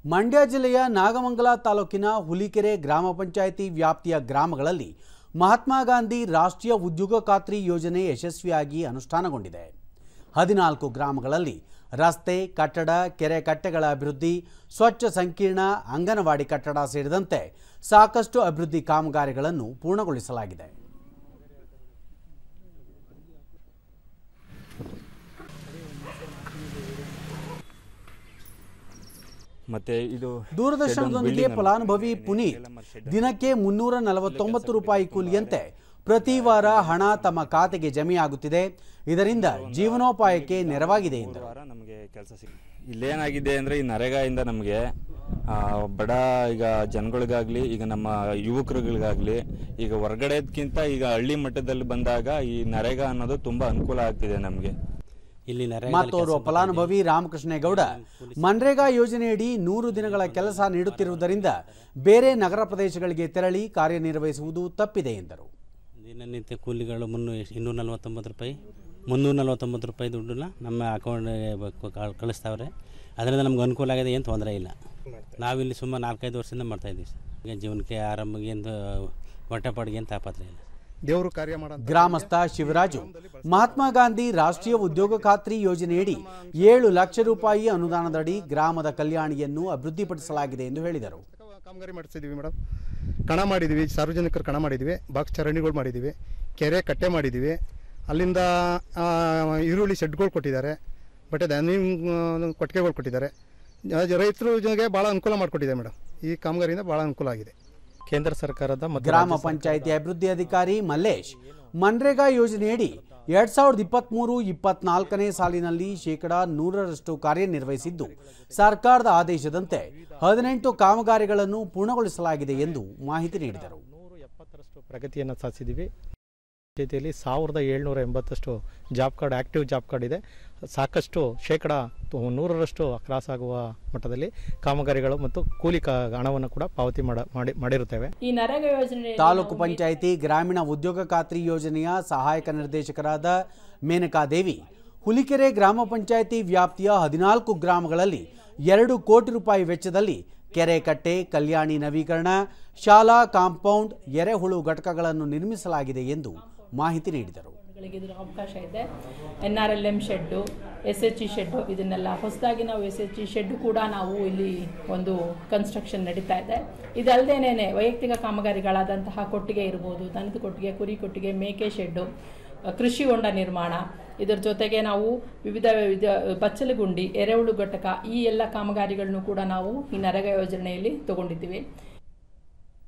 ಮಂಡ್ಯ ಜಿಲ್ಲೆಯ ನಾಗಮಂಗಲ ತಾಲೂಕಿನ ಹುಲಿಕೆರೆ ಗ್ರಾಮ ಪಂಚಾಯಿತಿ ವ್ಯಾಪ್ತಿಯ ಗ್ರಾಮಗಳಲ್ಲಿ ಮಹಾತ್ಮ ಗಾಂಧಿ ರಾಷ್ಟ್ರೀಯ ಉದ್ಯೋಗ ಖಾತ್ರಿ ಯೋಜನೆ ಯಶಸ್ವಿಯಾಗಿ ಅನುಷ್ಠಾನಗೊಂಡಿದೆ. 14 ಗ್ರಾಮಗಳಲ್ಲಿ ರಸ್ತೆ, ಕಟ್ಟಡ, ಕೆರೆ ಕಟ್ಟೆಗಳ ಅಭಿವೃದ್ಧಿ, ಸ್ವಚ್ಛ ಸಂಕೀರ್ಣ, ಅಂಗನವಾಡಿ ಕಟ್ಟಡ ಸೇರಿದಂತೆ ಸಾಕಷ್ಟು ಅಭಿವೃದ್ಧಿ ಕಾಮಗಾರಿಗಳನ್ನು ಪೂರ್ಣಗೊಳಿಸಲಾಗಿದೆ. ಮತ್ತೆ ಇದು ದೂರದರ್ಶನದೊಂದಿಗೆ ಫಲಾನುಭವಿ ಪುನೀತ್ ದಿನಕ್ಕೆ 349 ರೂಪಾಯಿ ಕೂಲಿಯಂತೆ ಪ್ರತಿ ವಾರ ಹಣ ತಮ್ಮ ಖಾತೆಗೆ ಜಮೆಯಾಗುತ್ತಿದೆ. ಇದರಿಂದ ಜೀವನೋಪಾಯಕ್ಕೆ ನೆರವಾಗಿದೆ ಎಂದರು. ನಮಗೆ ಕೆಲಸ ಇಲ್ಲೇನಾಗಿದೆ ಅಂದರೆ ಈ ನರೇಗಾಯಿಂದ ನಮಗೆ ಬಡ ಈಗ ಜನಗಳಿಗಾಗಲಿ ಈಗ ನಮ್ಮ ಯುವಕರುಗಳಿಗಾಗಲಿ ಈಗ ಹೊರಗಡೆದಕ್ಕಿಂತ ಈಗ ಹಳ್ಳಿ ಮಟ್ಟದಲ್ಲಿ ಬಂದಾಗ ಈ ನರೇಗಾ ಅನ್ನೋದು ತುಂಬ ಅನುಕೂಲ ಆಗ್ತಿದೆ ನಮಗೆ. ಮತ್ತೋರ್ವ ಫಲಾನುಭವಿ ರಾಮಕೃಷ್ಣೇಗೌಡ ಮನ್ರೇಗಾ ಯೋಜನೆಯಡಿ 100 ದಿನಗಳ ಕೆಲಸ ನೀಡುತ್ತಿರುವುದರಿಂದ ಬೇರೆ ನಗರ ಪ್ರದೇಶಗಳಿಗೆ ತೆರಳಿ ಕಾರ್ಯನಿರ್ವಹಿಸುವುದು ತಪ್ಪಿದೆ ಎಂದರು. ದಿನನಿತ್ಯ ಕೂಲಿಗಳು 249 ರೂಪಾಯಿ 349 ರೂಪಾಯಿ ದುಡ್ಡನ್ನ ನಮ್ಮ ಅಕೌಂಟ್ಗೆ ಕಳಿಸ್ತಾವ್ರೆ. ಅದರಿಂದ ನಮ್ಗೆ ಅನುಕೂಲ ಆಗಿದೆ, ಏನು ತೊಂದರೆ ಇಲ್ಲ. ನಾವಿಲ್ಲಿ ಸುಮಾರು 4-5 ವರ್ಷದಿಂದ ಮಾಡ್ತಾಯಿದ್ದೀವಿ ಸರ್. ಈಗ ಜೀವನಕ್ಕೆ ಆರಂಭಕ್ಕೆ ಏನು ಹೊಟ್ಟೆಪಾಡಿಗೆ ಏನು ತಾಪತ್ರೆ ಇಲ್ಲ. ಗ್ರಾಮಸ್ಥ ಶಿವರಾಜು ಮಹಾತ್ಮ ಗಾಂಧಿ ರಾಷ್ಟ್ರೀಯ ಉದ್ಯೋಗ ಖಾತ್ರಿ ಯೋಜನೆಯಡಿ 7 ಲಕ್ಷ ರೂಪಾಯಿ ಅನುದಾನದಡಿ ಗ್ರಾಮದ ಕಲ್ಯಾಣಿಯನ್ನು ಅಭಿವೃದ್ಧಿಪಡಿಸಲಾಗಿದೆ ಎಂದು ಹೇಳಿದರು. ಕಾಮಗಾರಿ ಮಾಡಿಸಿದ್ದೀವಿ ಮೇಡಮ್, ಕಣ ಮಾಡಿದ್ದೀವಿ, ಸಾರ್ವಜನಿಕರು ಕಣ ಮಾಡಿದ್ದೀವಿ, ಬಾಕ್ಸ್ ಚರಂಡಿಗಳು ಮಾಡಿದ್ದೀವಿ, ಕೆರೆ ಕಟ್ಟೆ ಮಾಡಿದ್ದೀವಿ, ಅಲ್ಲಿಂದ ಈರುಳ್ಳಿ ಶೆಡ್ಗಳು ಕೊಟ್ಟಿದ್ದಾರೆ, ಬಟ್ಟೆ ಧಾನ್ಯ ಕೊಟ್ಟಿಗೆಗಳು ಕೊಟ್ಟಿದ್ದಾರೆ. ರೈತರಿಗೆ ಭಾಳ ಅನುಕೂಲ ಮಾಡಿಕೊಟ್ಟಿದೆ ಮೇಡಮ್. ಈ ಕಾಮಗಾರಿಯಿಂದ ಭಾಳ ಅನುಕೂಲ ಆಗಿದೆ. ಕೇಂದ್ರ ಸರ್ಕಾರದ ಗ್ರಾಮ ಪಂಚಾಯಿತಿ ಅಭಿವೃದ್ಧಿ ಅಧಿಕಾರಿ ಮಲ್ಲೇಶ್ ಮನ್ರೇಗಾ ಯೋಜನೆಯಡಿ 2023-24ನೇ ಸಾಲಿನಲ್ಲಿ 100% ಕಾರ್ಯನಿರ್ವಹಿಸಿದ್ದು ಸರ್ಕಾರದ ಆದೇಶದಂತೆ 18 ಕಾಮಗಾರಿಗಳನ್ನು ಪೂರ್ಣಗೊಳಿಸಲಾಗಿದೆ ಎಂದು ಮಾಹಿತಿ ನೀಡಿದರು. 170% ಪ್ರಗತಿಯನ್ನು ಸಾಧಿಸಿದ್ದೀವಿ. ಪಂಚಾಯಿತಿಯಲ್ಲಿ 1780 job card, active job card ಇದೆ. ಸಾಕಷ್ಟು 100% ಕ್ರಾಸ್ ಆಗುವ ಮಟ್ಟದಲ್ಲಿ ಕಾಮಗಾರಿಗಳು ಮತ್ತು ಕೂಲಿ ಹಣವನ್ನು ಕೂಡ ಪಾವತಿ ಮಾಡಿರುತ್ತೇವೆ. ಈ ನರೇಗಾ ಯೋಜನೆ ತಾಲೂಕು ಪಂಚಾಯಿತಿ ಗ್ರಾಮೀಣ ಉದ್ಯೋಗ ಖಾತ್ರಿ ಯೋಜನೆಯ ಸಹಾಯಕ ನಿರ್ದೇಶಕರಾದ ಮೇನಕಾದೇವಿ ಹುಲಿಕೆರೆ ಗ್ರಾಮ ಪಂಚಾಯಿತಿ ವ್ಯಾಪ್ತಿಯ 14 ಗ್ರಾಮಗಳಲ್ಲಿ 2 ಕೋಟಿ ರೂಪಾಯಿ ವೆಚ್ಚದಲ್ಲಿ ಕೆರೆ ಕಟ್ಟೆ, ಕಲ್ಯಾಣಿ ನವೀಕರಣ, ಶಾಲಾ ಕಾಂಪೌಂಡ್, ಎರೆಹುಳು ಘಟಕಗಳನ್ನು ನಿರ್ಮಿಸಲಾಗಿದೆ ಎಂದು ಮಾಹಿತಿ ನೀಡಿದರು. ಇದರ ಅವಕಾಶ ಇದೆ. NRLM ಶೆಡ್ಡು, SHE ಶೆಡ್ಡು, ಇದನ್ನೆಲ್ಲ ಹೊಸದಾಗಿ ನಾವು SHE ಶೆಡ್ಡು ಕೂಡ ನಾವು ಇಲ್ಲಿ ಒಂದು ಕನ್ಸ್ಟ್ರಕ್ಷನ್ ನಡೀತಾ ಇದೆ. ಇದಲ್ಲದೇನೆ ವೈಯಕ್ತಿಕ ಕಾಮಗಾರಿಗಳಾದಂತಹ ಕೊಟ್ಟಿಗೆ ಇರ್ಬೋದು, ದನದ ಕೊಟ್ಟಿಗೆ, ಕುರಿ ಕೊಟ್ಟಿಗೆ, ಮೇಕೆ ಶೆಡ್ಡು, ಕೃಷಿ ಹೊಂಡ ನಿರ್ಮಾಣ, ಇದರ ಜೊತೆಗೆ ನಾವು ವಿವಿಧ ಬಚ್ಚಲಗುಂಡಿ, ಎರೆಹುಳು ಘಟಕ, ಈ ಎಲ್ಲ ಕಾಮಗಾರಿಗಳನ್ನು ಕೂಡ ನಾವು ಈ ನರೇಗಾ ಯೋಜನೆಯಲ್ಲಿ ತಗೊಂಡಿದ್ದೀವಿ.